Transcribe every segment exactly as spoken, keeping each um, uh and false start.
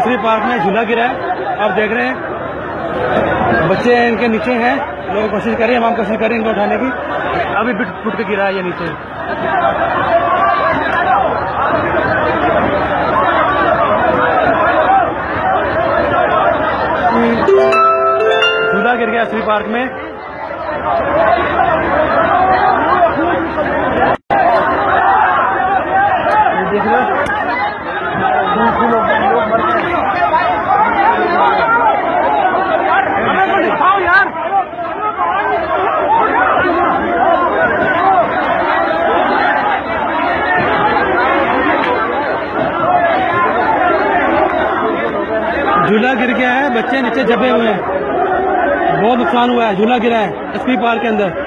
SV park में झूला गिरा है, आप देख रहे हैं बच्चे इनके नीचे हैं, लोग कोशिश कर रहे हैं, हम कोशिश कर रहे हैं इनको उठाने की। अभी बिट फुट के गिरा है ये नीचे। झूला गिर गया एसवी पार्क में। देख लो यार, झूला गिर गया है, बच्चे नीचे दबे हुए हैं, बहुत नुकसान हुआ है। झूला गिरा है एसपी पार्क के अंदर।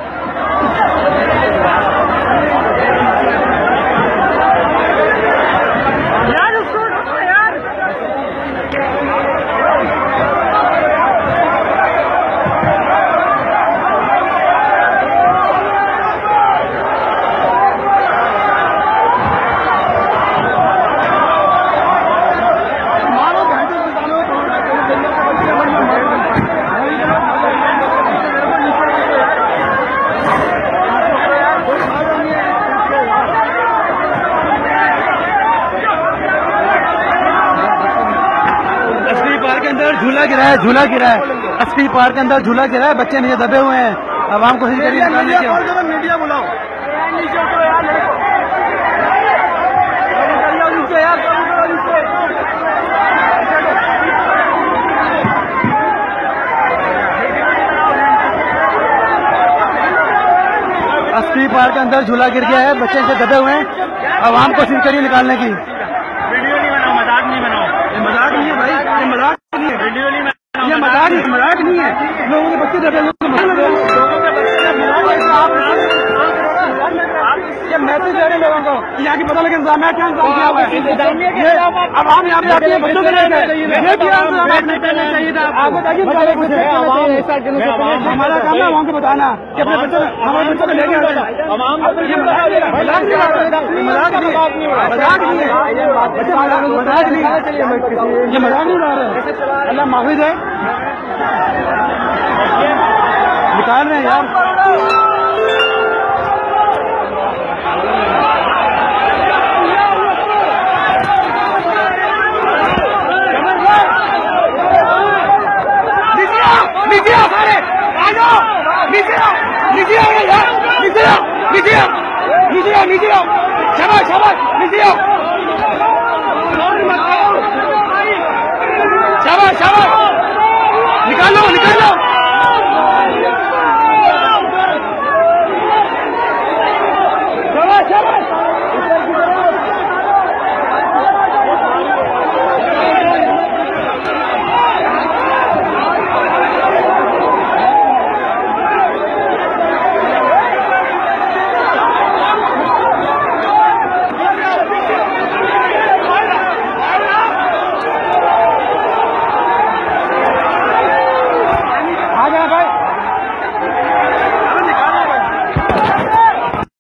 के अंदर झूला गिरा है, झूला गिरा है एसपी पार्क के अंदर, झूला गिरा है, बच्चे नीचे दबे हुए हैं। अब हम कोशिश करिए मीडिया बुलाओ। एसपी पार्क के अंदर झूला गिर गया है, बच्चे नीचे दबे हुए हैं। अब हम कोशिश करिए निकालने की। वीडियो नहीं बनाओ, मजाक नहीं बनाओ, ये मजाक नहीं है भाई, ये मजाक नहीं है, वीडियो नहीं बनाओ, ये मजाक मजाक नहीं है। लोगों के बच्चे दबे ये मैसेज दे रहे लोगों को, यहाँ की पता लगे इंतजाम क्या इंतजाम किया हुआ है। अब हम यहाँ पे आते हैं बच्चों को लेकर, ये क्या इंतजाम आप बताइए। हमारा काम है वहाँ को बताना कि अपने बच्चों हमारे बच्चों को लेके आते हैं। मजाक नहीं है, मजाक नहीं है, मजाक नहीं है, ये मजाक नहीं उड़ा रहे। अल्लाह माफिज है, निकाल रहे हैं यार। नीचे आओ सारे, आ जाओ, नीचे आओ, नीचे आओ यार, नीचे आओ, नीचे आओ, नीचे आओ, नीचे आओ, शाबाश शाबाश, नीचे आओ, शाबाश शाबाश, निकालो निकालो।